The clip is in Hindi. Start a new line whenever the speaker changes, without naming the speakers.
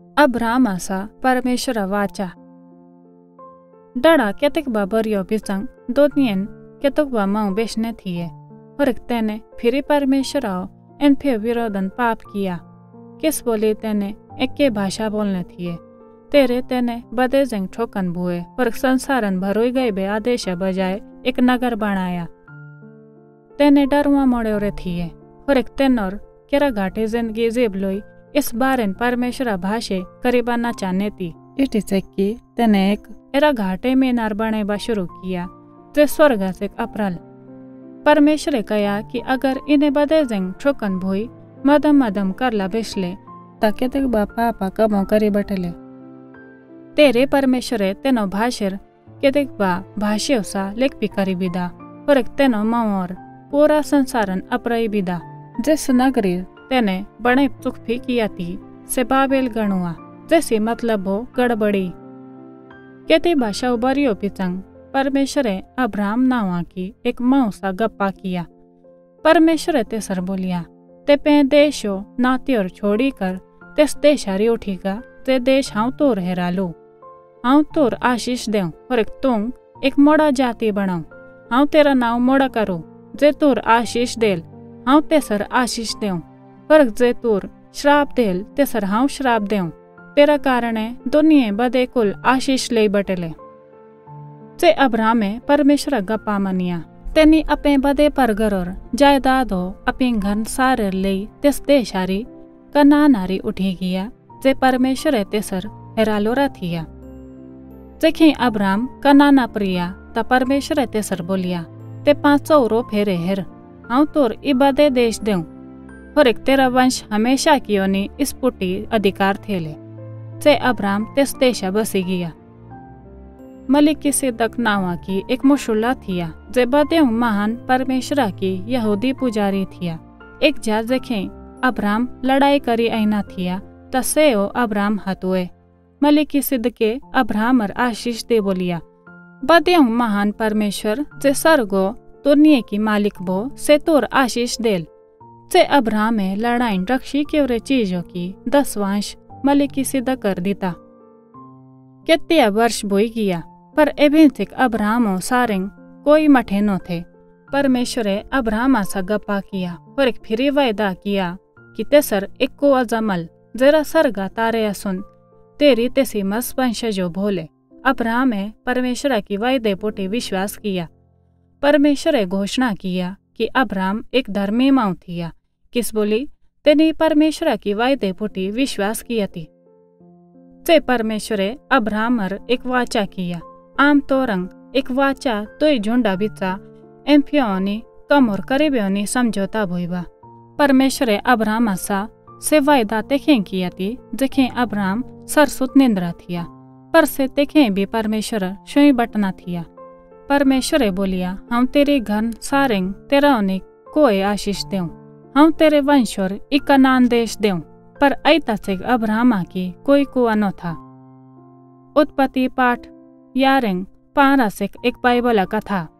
अब्राम आसा परमेश्वर वाचा डड़ा केतक बाबरियो बिसंग दोनियन केतक बा माऊ बेचने थिए और तेने फिर परमेश्वर आओ इन फिर विरोधन पाप किया किस बोले तेने एक के भाषा बोलने थिए तेरे तेने बदे जंग ठोकन बुए और संसारन भरोई गए बे आदेश बजाय एक नगर बनाया तेने डरवा मोड़े रे थिए और एक तेनोर केरा घाटे जिंदगी जेब लोई इस बारन परमेश्वर भाषे करीबाना चाहने थी इटी से कि तेने एक एरा घाटे में नार बने शुरू किया जे स्वर्ग से अप्रल परमेश्वर कहा कि अगर इन्हें बदे जंग ठोकन भोई मदम मदम करला बेसले ताके तक बापा पा कमो करी बटले तेरे परमेश्वर तेनो भाषर केतक बा भाष्य सा लेख भी करी बिदा और एक तेनो माओर पूरा संसारन अपराई बिदा जिस नगरी तेने बड़े सुख भी किया थी से बाबेल गणुआ जैसे मतलब हो गड़बड़ी केती भाषा उबरियो पिचंग परमेश्वरे अब्राहम नावा की एक माऊ सा गप्पा किया परमेश्वर ते सर बोलिया ते पे देशो नाती और छोड़ी कर तेस देशारी उठीगा ते देश हाउ तोर हेरालू हाउ तोर आशीष देऊ और एक तुम एक मोड़ा जाति बनाऊ हाउ तेरा नाव मोड़ा करू जे तोर आशीष देल हाउ तेसर आशीष देऊ पर जे तोर श्राप देल तेसर हाउ श्राप देऊ तेरा कारणे दुनिये बदे कुल आशीष ले बटले जे अब्राहमे परमेश्वर गप्पा मनिया तेनी अपे बदे परगर और जायदाद हो अपे घन सारे ले तेस देशारी कनानारी उठी गया जे परमेश्वर तेसर हेरालोरा थिया जेखे अब्राहम कनाना प्रिया ता परमेश्वर तेसर बोलिया ते 500 रो फेरे हेर हाउ तोर इबदे देश देऊ और एक तेरा वंश हमेशा कियोनी इस पुटी अधिकार थेले से अब्राहम तेस देशा बसी गया मलिकी सिद्दक नावा की एक मुशुल्ला थिया जे बदे महान परमेश्वर की यहूदी पुजारी थिया एक जा देखे अब्राहम लड़ाई करी ऐना थिया तसे ओ अब्राहम हतुए मलिकी सिद्द के अब्राहम आशीष दे बोलिया बदे महान परमेश्वर जे सरगो दुनिया की मालिक बो से तोर आशीष देल से अब्राहम में लड़ाई रक्षी के चीजों की 10 वंश मलिकी सिद्ध कर देता कितने वर्ष बोई गया पर एभी तक अब्राहम सारेंग कोई मठे न थे परमेश्वर अब्राहम सा गप्पा किया और एक फिर वायदा किया कि तेसर एक को अजमल जरा सरगा तारे सुन तेरी तेसी मस वंश जो भोले अब्राहम परमेश्वर की वायदे पोटे विश्वास किया परमेश्वर घोषणा किया कि अब्राहम एक धर्मी माऊ थिया किस बोली तेने परमेश्वर की वायदे पुटी विश्वास किया थी से परमेश्वर अब्राहम एक वाचा किया आम तोरंग एक वाचा तो झुंडा बिचा एम्फियोनी कम और करीबियोनी समझौता भोईबा परमेश्वर अब्राहम सा से वायदा तेखें किया थी जेखें अब्राहम सरसुत निंद्रा थिया पर से तेखें भी परमेश्वर शुई बटना थिया परमेश्वर बोलिया हम तेरे घन सारेंग तेरा उन्हें कोई आशीष देऊं हम तेरे वंश और एक कनान देश देऊं पर ऐता से अब्राहम की कोई कुआ न था उत्पत्ति पाठ 11 15 से एक बाइबल कथा।